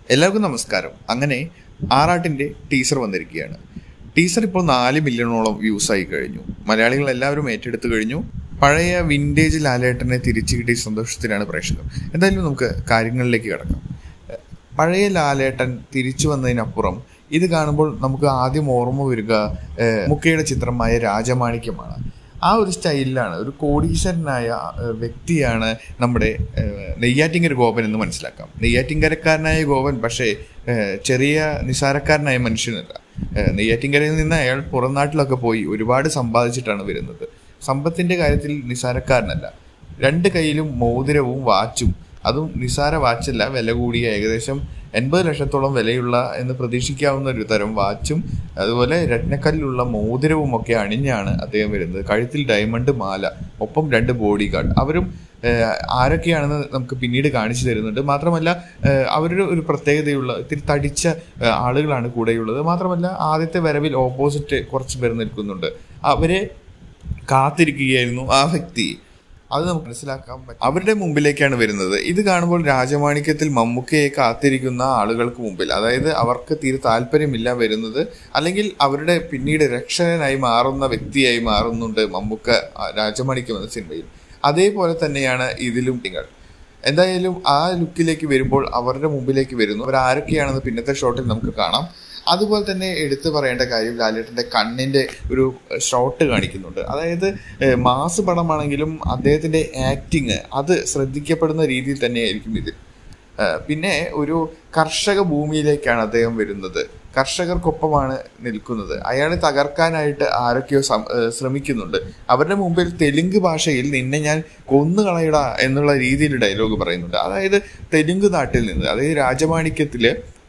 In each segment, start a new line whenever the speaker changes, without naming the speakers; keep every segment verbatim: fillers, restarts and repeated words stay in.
എല്ലാവർക്കും നമസ്കാരം. അങ്ങനെ ആറാട്ടിൻ്റെ ടീസർ വന്നിരിക്കുകയാണ്. ടീസർ ഇപ്പോൾ നാല് മില്യണോളം വ്യൂസ് ആയി കഴിഞ്ഞു. മലയാളികൾ എല്ലാവരും ഏറ്റെടുത്തു കഴിഞ്ഞു. പഴയ വിൻറ്റേജ് ലാലേട്ടനെ തിരിച്ചു കിട്ടിയ സന്തോഷത്തിലാണ് പ്രേക്ഷകർ. എന്തായാലും നമുക്ക് കാര്യങ്ങളിലേക്ക് കിടക്കാം. പഴയ ലാലേട്ടൻ തിരിച്ചു വന്നതിനപ്പുറം ഇത് കാണുമ്പോൾ നമുക്ക് ആദ്യം ഓർമ്മ വരിക മുക്കയുടെ ചിത്രമായ രാജമാണിക്യമാണ്. ആ ഒരു സ്റ്റൈലിലാണ്, ഒരു കോടീശ്വരനായ വ്യക്തിയാണ് നമ്മുടെ നെയ്യാറ്റിങ്കര ഗോപൻ എന്ന് മനസ്സിലാക്കാം. നെയ്യാറ്റിങ്കരക്കാരനായ ഗോപൻ പക്ഷേ ചെറിയ നിസാരക്കാരനായ മനുഷ്യനല്ല. നെയ്യാറ്റിങ്കരയിൽ നിന്ന് അയാൾ പുറം നാട്ടിലൊക്കെ പോയി ഒരുപാട് സമ്പാദിച്ചിട്ടാണ് വരുന്നത്. സമ്പത്തിൻ്റെ കാര്യത്തിൽ നിസാരക്കാരനല്ല. രണ്ട് കയ്യിലും മോതിരവും വാച്ചും, അതും നിസാര വാച്ചല്ല, വില കൂടിയ ഏകദേശം എൺപത് ലക്ഷത്തോളം വിലയുള്ള എന്ന് പ്രതീക്ഷിക്കാവുന്ന ഒരു തരം വാച്ചും അതുപോലെ രത്നക്കല്ലുള്ള മോതിരവും ഒക്കെ അണിഞ്ഞാണ് അദ്ദേഹം വരുന്നത്. കഴുത്തിൽ ഡയമണ്ട് മാല, ഒപ്പം രണ്ട് ബോഡി ഗാർഡ്. അവരും ആരൊക്കെയാണെന്ന് നമുക്ക് പിന്നീട് കാണിച്ചു തരുന്നുണ്ട്. മാത്രമല്ല അവരുടെ ഒരു പ്രത്യേകതയുള്ള ഇത്തിരി തടിച്ച ആളുകളാണ് കൂടെയുള്ളത്. മാത്രമല്ല ആദ്യത്തെ വരവിൽ ഓപ്പോസിറ്റ് കുറച്ച് പേർ നിൽക്കുന്നുണ്ട്. അവരെ കാത്തിരിക്കുകയായിരുന്നു ആ വ്യക്തി. അത് നമുക്ക് മനസ്സിലാക്കാൻ പറ്റും. അവരുടെ മുമ്പിലേക്കാണ് വരുന്നത്. ഇത് കാണുമ്പോൾ രാജമാണിക്യത്തിൽ മമ്മൂക്കയെ കാത്തിരിക്കുന്ന ആളുകൾക്ക് മുമ്പിൽ, അതായത് അവർക്ക് തീരെ താല്പര്യമില്ല വരുന്നത്, അല്ലെങ്കിൽ അവരുടെ പിന്നീട് രക്ഷകനായി മാറുന്ന വ്യക്തിയായി മാറുന്നുണ്ട് മമ്മൂക്ക രാജമാണിക്യം എന്ന സിനിമയിൽ. അതേപോലെ തന്നെയാണ് ഇതിലും നിങ്ങൾ. എന്തായാലും ആ ലുക്കിലേക്ക് വരുമ്പോൾ അവരുടെ മുമ്പിലേക്ക് വരുന്നു. അവർ ആരൊക്കെയാണെന്ന് പിന്നത്തെ ഷോട്ടിൽ നമുക്ക് കാണാം. അതുപോലെ തന്നെ എടുത്തു പറയേണ്ട കാര്യം, ലാലേട്ടൻ്റെ കണ്ണിൻ്റെ ഒരു ഷോട്ട് കാണിക്കുന്നുണ്ട്. അതായത് മാസ് പടമാണെങ്കിലും അദ്ദേഹത്തിൻ്റെ ആക്ടിങ് അത് ശ്രദ്ധിക്കപ്പെടുന്ന രീതിയിൽ തന്നെയായിരിക്കും ഇതിൽ. പിന്നെ ഒരു കർഷക ഭൂമിയിലേക്കാണ് അദ്ദേഹം വരുന്നത്. കർഷകർക്കൊപ്പമാണ് നിൽക്കുന്നത്. അയാളെ തകർക്കാനായിട്ട് ആരൊക്കെയോ ശ്രമിക്കുന്നുണ്ട്. അവരുടെ മുമ്പിൽ തെലുങ്ക് ഭാഷയിൽ നിന്നെ ഞാൻ കൊന്നുകളയടാ എന്നുള്ള രീതിയിൽ ഡയലോഗ് പറയുന്നുണ്ട്. അതായത് തെലുങ്ക് നാട്ടിൽ നിന്ന്, അതായത് രാജമാണിക്യത്തിൽ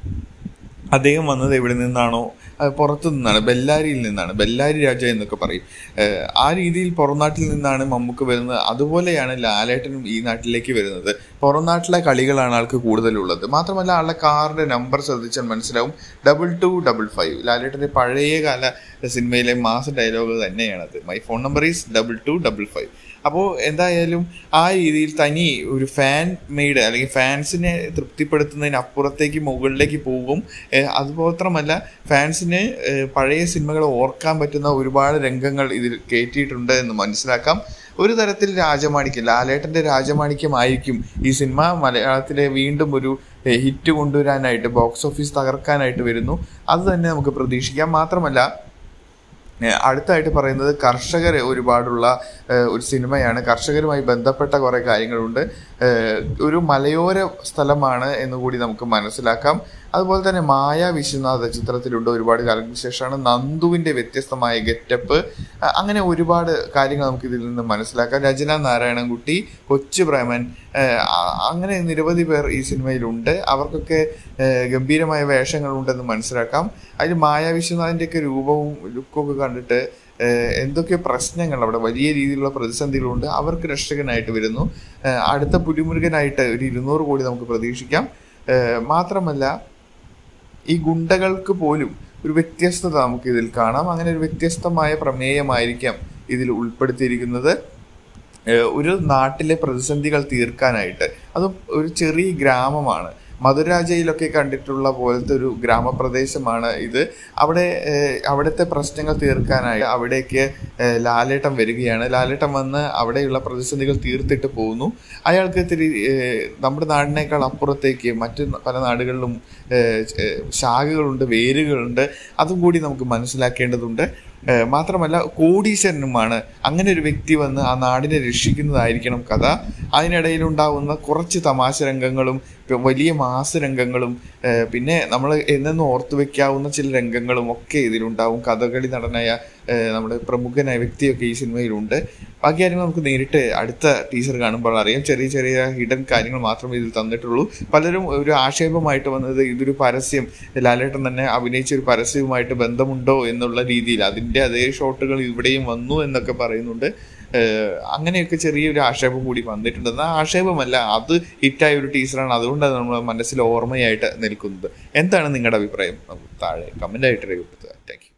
അദ്ദേഹം വന്നത് എവിടെ നിന്നാണോ, പുറത്തു നിന്നാണ്, ബെല്ലാരിയിൽ നിന്നാണ്, ബെല്ലാരി രാജ എന്നൊക്കെ പറയും. ആ രീതിയിൽ പുറംനാട്ടിൽ നിന്നാണ് മമ്മൂക്ക വരുന്നത്. അതുപോലെയാണ് ലാലേട്ടനും ഈ നാട്ടിലേക്ക് വരുന്നത്. പുറം നാട്ടിലെ കളികളാണ് ആൾക്ക് കൂടുതലുള്ളത്. മാത്രമല്ല ആളുടെ കാറിൻ്റെ നമ്പർ ശ്രദ്ധിച്ചാൽ മനസ്സിലാവും, ഡബിൾ ടു ഡബിൾ ഫൈവ്. ലാലേട്ടൻ്റെ പഴയ കാല സിനിമയിലെ മാസ് ഡയലോഗ് തന്നെയാണത്. My phone number is double two double five. അപ്പോൾ എന്തായാലും ആ രീതിയിൽ തനി ഒരു ഫാൻ മെയ്ഡ്, അല്ലെങ്കിൽ ഫാൻസിനെ തൃപ്തിപ്പെടുത്തുന്നതിനപ്പുറത്തേക്ക് മുകളിലേക്ക് പോകും. അതുമാത്രമല്ല ഫാൻസിന് പഴയ സിനിമകൾ ഓർക്കാൻ പറ്റുന്ന ഒരുപാട് രംഗങ്ങൾ ഇതിൽ കയറ്റിയിട്ടുണ്ട് എന്ന് മനസ്സിലാക്കാം. ഒരു തരത്തിൽ രാജമാണിക്യം, ലാലേട്ടൻ്റെ രാജമാണിക്യമായിരിക്കും ഈ സിനിമ മലയാളത്തിലെ വീണ്ടും ഒരു ഹിറ്റ് കൊണ്ടുവരാനായിട്ട്, ബോക്സ് ഓഫീസ് തകർക്കാനായിട്ട് വരുന്നു. അത് തന്നെ നമുക്ക് പ്രതീക്ഷിക്കാം. മാത്രമല്ല അടുത്തായിട്ട് പറയുന്നത് കർഷകർ ഒരുപാടുള്ള ഒരു സിനിമയാണ്. കർഷകരുമായി ബന്ധപ്പെട്ട കുറേ കാര്യങ്ങളുണ്ട്. ഒരു മലയോര സ്ഥലമാണ് എന്നുകൂടി നമുക്ക് മനസ്സിലാക്കാം. അതുപോലെ തന്നെ മായ വിശ്വനാഥ് ചിത്രത്തിലുണ്ട്. ഒരുപാട് കാലങ്ങൾക്ക് ശേഷമാണ്. നന്ദുവിൻ്റെ വ്യത്യസ്തമായ ഗെറ്റപ്പ്, അങ്ങനെ ഒരുപാട് കാര്യങ്ങൾ നമുക്ക് ഇതിൽ നിന്ന് മനസ്സിലാക്കാം. രചന നാരായണൻകുട്ടി, കൊച്ചു പ്രേമൻ, അങ്ങനെ നിരവധി പേർ ഈ സിനിമയിലുണ്ട്. അവർക്കൊക്കെ ഗംഭീരമായ വേഷങ്ങളുണ്ടെന്ന് മനസ്സിലാക്കാം. അതിൽ മായ വിശ്വനാഥിൻ്റെയൊക്കെ രൂപവും ലുക്കൊക്കെ കണ്ടിട്ട് എന്തൊക്കെ പ്രശ്നങ്ങൾ, അവിടെ വലിയ രീതിയിലുള്ള പ്രതിസന്ധികളുണ്ട്. അവർക്ക് രക്ഷകനായിട്ട് വരുന്നു. അടുത്ത പുലിമുരുകനായിട്ട് ഒരു ഇരുന്നൂറ് കോടി നമുക്ക് പ്രതീക്ഷിക്കാം. മാത്രമല്ല ഈ ഗുണ്ടകൾക്ക് പോലും ഒരു വ്യത്യസ്തത നമുക്ക് ഇതിൽ കാണാം. അങ്ങനെ ഒരു വ്യത്യസ്തമായ പ്രമേയമായിരിക്കാം ഇതിൽ ഉൾപ്പെടുത്തിയിരിക്കുന്നത്. ഒരു നാട്ടിലെ പ്രതിസന്ധികൾ തീർക്കാനായിട്ട്, അതും ഒരു ചെറിയ ഗ്രാമമാണ്. മധുരാജയിലൊക്കെ കണ്ടിട്ടുള്ള പോലത്തെ ഒരു ഗ്രാമപ്രദേശമാണ് ഇത്. അവിടെ അവിടുത്തെ പ്രശ്നങ്ങൾ തീർക്കാനായി അവിടേക്ക് ലാലേട്ടൻ വരികയാണ്. ലാലേട്ടൻ വന്ന് അവിടെയുള്ള പ്രതിസന്ധികൾ തീർത്തിട്ട് പോകുന്നു. അയാൾക്ക് ഇത്തിരി നമ്മുടെ നാടിനേക്കാൾ അപ്പുറത്തേക്ക് മറ്റ് പല നാടുകളിലും ശാഖകളുണ്ട്, വേരുകളുണ്ട്. അതും കൂടി നമുക്ക് മനസ്സിലാക്കേണ്ടതുണ്ട്. മാത്രമല്ല കോടീശ്വരനുമാണ്. അങ്ങനെ ഒരു വ്യക്തി വന്ന് ആ നാടിനെ രക്ഷിക്കുന്നതായിരിക്കണം കഥ. അതിനിടയിലുണ്ടാവുന്ന കുറച്ച് തമാശ രംഗങ്ങളും വലിയ മാസ രംഗങ്ങളും പിന്നെ നമ്മൾ എന്നെന്നും ഓർത്തു വയ്ക്കാവുന്ന ചില രംഗങ്ങളും ഒക്കെ ഇതിലുണ്ടാവും. കഥകളി നടനായ നമ്മുടെ പ്രമുഖനായ വ്യക്തിയൊക്കെ ഈ സിനിമയിലുണ്ട്. ബാക്കി കാര്യങ്ങൾ നമുക്ക് നേരിട്ട് അടുത്ത ടീസർ കാണുമ്പോൾ അറിയാം. ചെറിയ ചെറിയ ഹിഡൻ കാര്യങ്ങൾ മാത്രമേ ഇതിൽ തന്നിട്ടുള്ളൂ. പലരും ഒരു ആക്ഷേപമായിട്ട് വന്നത് ഇതൊരു പരസ്യം, ലാലേട്ടൻ തന്നെ അഭിനയിച്ച ഒരു പരസ്യവുമായിട്ട് ബന്ധമുണ്ടോ എന്നുള്ള രീതിയിൽ. അതിൻ്റെ അതേ ഷോട്ടുകൾ ഇവിടെയും വന്നു എന്നൊക്കെ പറയുന്നുണ്ട്. അങ്ങനെയൊക്കെ ചെറിയൊരു ആക്ഷേപം കൂടി വന്നിട്ടുണ്ട്. എന്നാൽ ആക്ഷേപമല്ല, അത് ഹിറ്റായ ഒരു ടീച്ചറാണ്. അതുകൊണ്ടാണ് നമ്മുടെ മനസ്സിൽ ഓർമ്മയായിട്ട് നിൽക്കുന്നത്. എന്താണ് നിങ്ങളുടെ അഭിപ്രായം? താഴെ കമൻ്റായിട്ട് രേഖപ്പെടുത്തുക. Thank U.